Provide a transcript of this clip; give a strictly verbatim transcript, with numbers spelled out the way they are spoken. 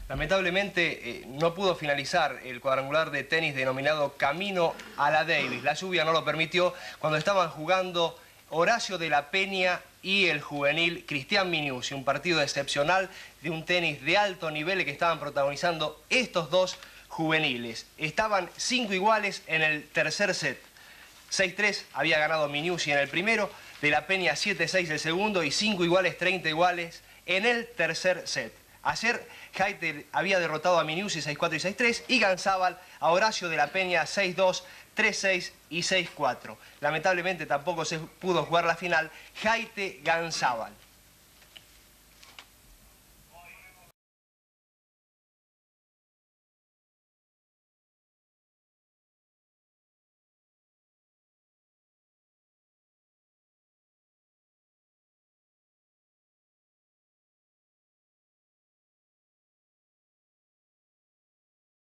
Lamentablemente eh, no pudo finalizar el cuadrangular de tenis denominado Camino a la Davis. La lluvia no lo permitió cuando estaban jugando Horacio de la Peña y el juvenil Cristian Miniucci. Un partido excepcional de un tenis de alto nivel que estaban protagonizando estos dos juveniles. Estaban cinco iguales en el tercer set. seis tres había ganado Miniucci en el primero, de la Peña siete seis el segundo y cinco iguales, treinta iguales en el tercer set. Ayer Hayter había derrotado a Miniucci seis cuatro y seis tres y Ganzábal a Horacio de la Peña seis dos, tres seis y seis cuatro. Lamentablemente tampoco se pudo jugar la final Hayter-Ganzábal.